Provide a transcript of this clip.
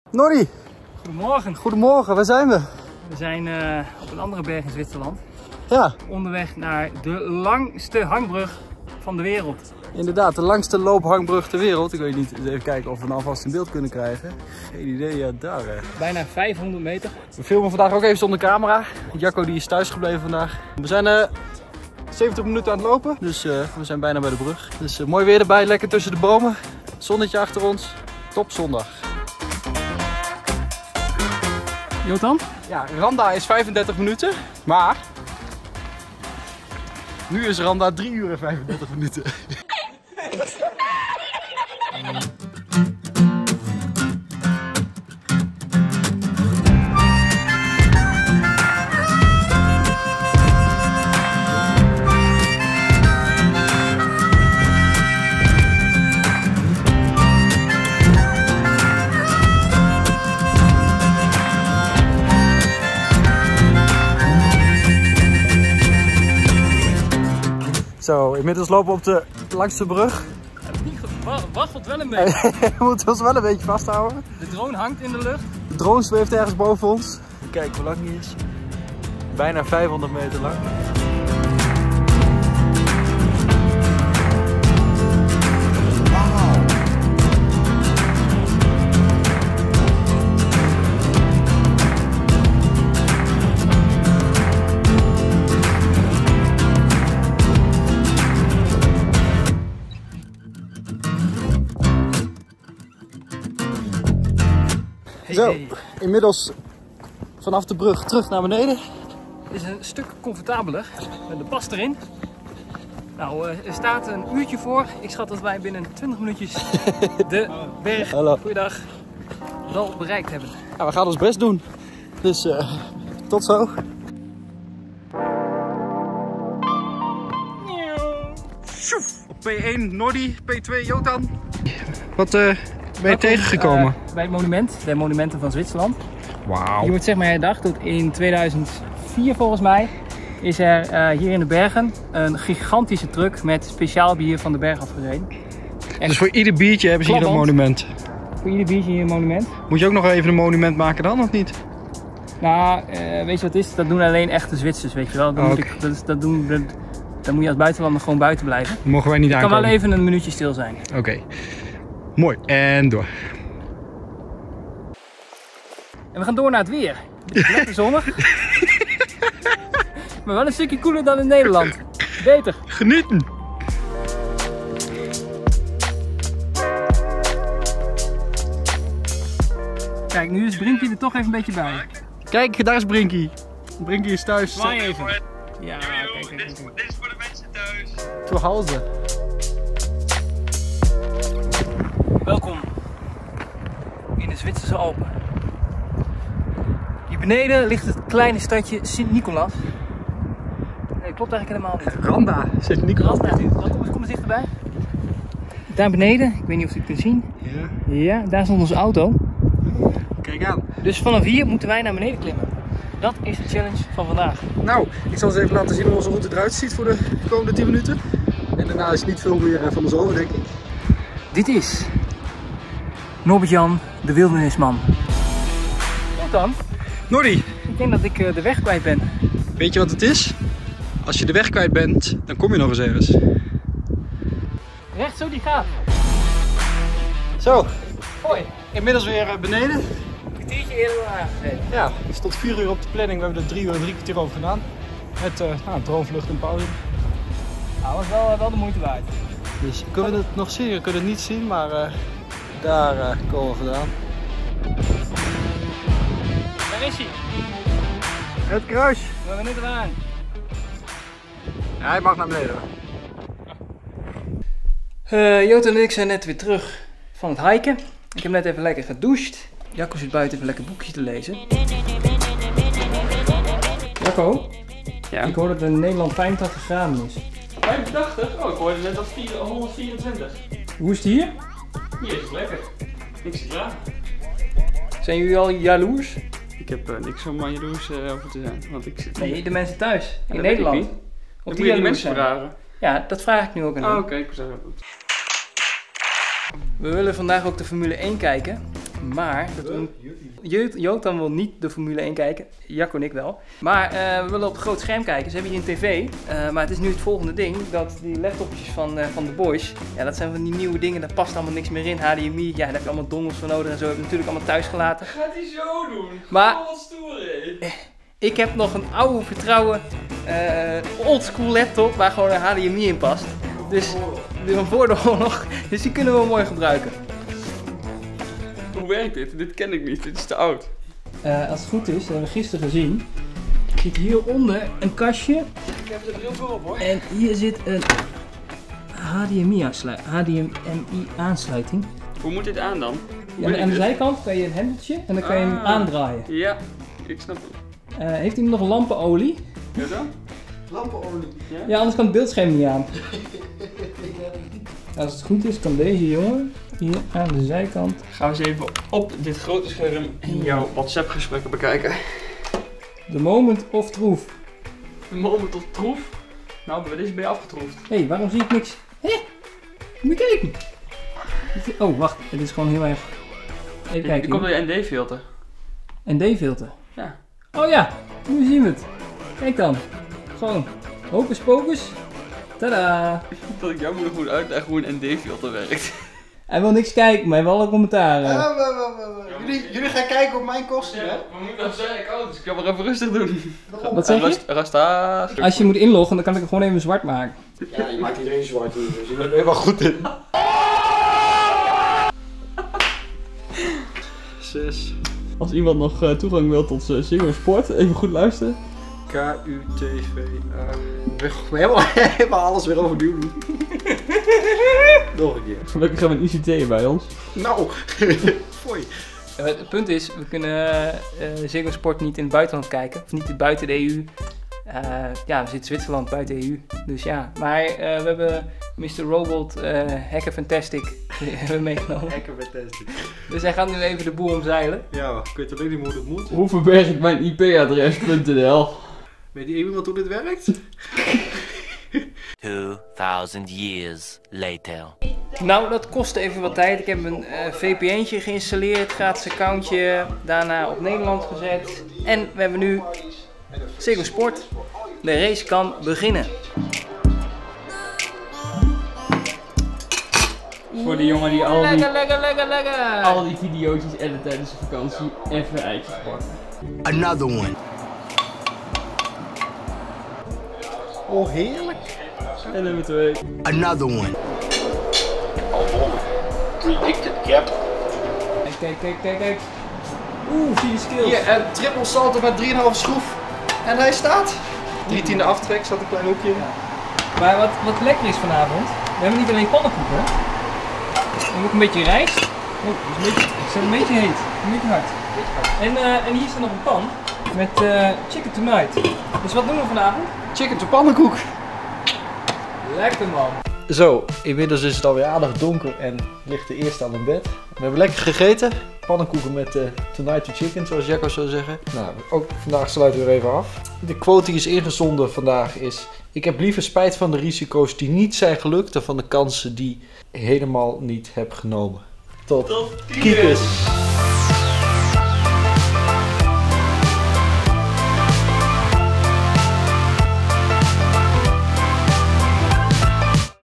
Norrie! Goedemorgen. Goedemorgen, waar zijn we? We zijn op een andere berg in Zwitserland. Ja. Onderweg naar de langste hangbrug van de wereld. Inderdaad, de langste loophangbrug ter wereld. Ik weet niet, even kijken of we hem alvast in beeld kunnen krijgen. Geen idee, ja daar. Bijna 500 meter. We filmen vandaag ook even zonder camera. Jacco die is thuis gebleven vandaag. We zijn 70 minuten aan het lopen, dus we zijn bijna bij de brug. Dus mooi weer erbij, lekker tussen de bomen. Zonnetje achter ons. Top zondag. Jotan? Ja, Randa is 35 minuten, maar nu is Randa 3 uur en 35 minuten. Zo, inmiddels lopen we op de langste brug. Het waggelt wel een beetje. We moeten ons wel een beetje vasthouden. De drone hangt in de lucht. De drone zweeft ergens boven ons. Kijk hoe lang die is. Bijna 500 meter lang. Zo, inmiddels vanaf de brug terug naar beneden. Het is een stuk comfortabeler. De pas erin. Nou, er staat een uurtje voor. Ik schat dat wij binnen 20 minuutjes de berg, goeiedag, wel bereikt hebben. Ja, we gaan ons best doen. Dus tot zo. Op P1 Nordi, P2 Jotan. Wat ben je tegengekomen? Bij het monument, de monumenten van Zwitserland. Wauw. Hier wordt zeg maar herdacht dat in 2004 volgens mij is er hier in de bergen een gigantische truck met speciaal bier van de berg afgereden. En dus voor ieder biertje hebben ze hier een monument? Voor ieder biertje hier een monument. Moet je ook nog even een monument maken dan, of niet? Nou, weet je wat het is? Dat doen alleen echte Zwitsers, weet je wel. Dan moet je als buitenlander gewoon buiten blijven. Mogen wij niet aankomen? Het kan wel even een minuutje stil zijn. Oké. Mooi, en door. En we gaan door naar het weer. Het is lekker zonnig. Maar wel een stukje koeler dan in Nederland. Beter. Genieten! Kijk, nu is Brinkie er toch even een beetje bij. Kijk, daar is Brinkie. Brinkie is thuis. Zwaai even. Ja, kijk. Dit is voor de mensen thuis. Zu Hause. Welkom in de Zwitserse Alpen. Hier beneden ligt het kleine stadje Sint-Nicolas. Nee, klopt eigenlijk helemaal niet. Randa, Sint-Nicolas. Kom eens dichterbij. Daar beneden, ik weet niet of je het kunt zien. Ja, daar stond onze auto. Kijk aan. Dus vanaf hier moeten wij naar beneden klimmen. Dat is de challenge van vandaag. Nou, ik zal eens even laten zien hoe onze route eruit ziet voor de komende 10 minuten. En daarna is niet veel meer van ons over, denk ik. Dit is Norbert-Jan, de wildernisman. Wat dan? Norrie, Ik denk dat ik de weg kwijt ben. weet je wat het is? Als je de weg kwijt bent, dan kom je nog eens ergens. Recht zo die gaat. Zo, Hoi. inmiddels weer beneden. Een kwartiertje eerder dan aangezeten. Ja, het stond 4 uur op de planning. We hebben er 3 uur en 3 kwartier over gedaan. Met droomvlucht en pauze. Nou, dat was wel de moeite waard. Dus kunnen we het nog zien? We kunnen het niet zien, maar daar komen we vandaan. Daar is hij. Het kruis. We zijn net eraan. Ja, hij mag naar beneden. Jotan en ik zijn net weer terug van het hiken. Ik heb net even lekker gedoucht. Jacco zit buiten even lekker boekje te lezen. Jacco, ja? Ik hoor dat het in Nederland 85 graden is. 85? Oh, ik hoorde net als 124. Hoe is het hier? Hier is het lekker. Niks te klaar. Zijn jullie al jaloers? Ik heb niks om aan jaloers over te zijn. Want ik zit Nee, de mensen thuis, in dat Nederland. weet ik niet. Of moet je die jaloers mensen zijn. vragen. Ja, dat vraag ik nu ook aan hen. Oh, oké, ik zeg het goed. We willen vandaag ook de Formule 1 kijken. Maar Jotan wil niet de Formule 1 kijken. Jacco en ik wel. Maar we willen op het groot scherm kijken. Ze hebben hier een tv. Maar het is nu het volgende ding. Dat die laptopjes van de boys. Ja, dat zijn van die nieuwe dingen. Daar past allemaal niks meer in. HDMI. Ja, daar heb je allemaal dongels voor nodig. En zo heb ik natuurlijk allemaal thuis gelaten. Gaat hij zo doen? Maar wat stoer, hè? ik heb nog een oude vertrouwen oldschool laptop. Waar gewoon een HDMI in past. Dus van voor de oorlog. Dus die kunnen we mooi gebruiken. Hoe werkt dit? Dit ken ik niet. Dit is te oud. Als het goed is, dat hebben we gisteren gezien, zit hieronder een kastje. Ik heb er heel veel op, hoor. En hier zit een HDMI-aansluiting. Hoe moet dit aan dan? Ja, aan de zijkant kan je een hendeltje en dan kan je hem aandraaien. Ja, ik snap het. Heeft hij nog lampenolie? Ja dan? Lampenolie. Ja, anders kan het beeldscherm niet aan. Als het goed is, kan deze jongen hier aan de zijkant. Gaan we eens even op dit grote scherm in jouw WhatsApp gesprekken bekijken. The moment of truth. The moment of troef. Nou, bij deze ben je afgetroefd. Hé, waarom zie ik niks? Hé, moet je kijken. Oh, wacht, het is gewoon heel erg. Even Die kijken. komt door je ND-filter. ND-filter. Ja. Oh ja, nu zien we het. Kijk dan. Gewoon. Hocus pocus. Tada. Dat ik jou moet uitleggen hoe een ND-filter werkt. Hij wil niks kijken, maar hij wil alle commentaren. Jullie gaan kijken op mijn kosten, hè? Maar moet dat zijn account, dus ik kan maar even rustig doen. Wat zeg je? Rasta. Als je moet inloggen, dan kan ik hem gewoon even zwart maken. Ja, je maakt iedereen zwart hier, dus daar ben je wel goed in. 6. Als iemand nog toegang wil tot Ziggo Sport, even goed luisteren. K-U-T-V-A. Helemaal alles weer overnieuw doen. Nog een keer. Gelukkig hebben we een ICT bij ons. Nou, foei. Het punt is, we kunnen Ziggo Sport niet in het buitenland kijken. Of niet buiten de EU. Ja, we zitten Zwitserland buiten de EU. Dus ja, maar we hebben Mr. Robot Hacker Fantastic hebben meegenomen. Lekker fantastisch. Dus hij gaat nu even de boel omzeilen. Ja, ik weet alleen niet hoe het moet. Hoe verberg ik mijn IP-adres.nl? Weet je iemand hoe dit werkt? 2000 years later. Nou, dat kost even wat tijd. Ik heb een VPN'tje geïnstalleerd, gratis accountje, daarna op Nederland gezet. En we hebben nu Ziggo Sport. De race kan beginnen. Voor die jongen die al Lekker. die video's edit tijdens de vakantie even eitjes pakken. Another one. Oh, heerlijk. En nummer 2. Another one. Predicted gap. Kijk. Oeh, zie je skills. Hier, een triple salto met 3,5 schroef. En hij staat. 3/10 aftrek, zat een klein hoekje in. Maar wat lekker is vanavond, we hebben niet alleen pannenkoeken. We hebben ook een beetje rijst. Oh, het is een beetje heet, een beetje hard. En hier staat nog een pan met chicken tonight. Dus wat doen we vanavond? Chicken to pannenkoek. Lekker man. Zo, inmiddels is het alweer aardig donker en ligt de eerste al in bed. We hebben lekker gegeten. Pannenkoeken met tonight to chicken, zoals Jacco zou zeggen. Nou, ook vandaag sluiten we weer even af. De quote die is ingezonden vandaag is: ik heb liever spijt van de risico's die niet zijn gelukt dan van de kansen die helemaal niet heb genomen. Tot kiekers!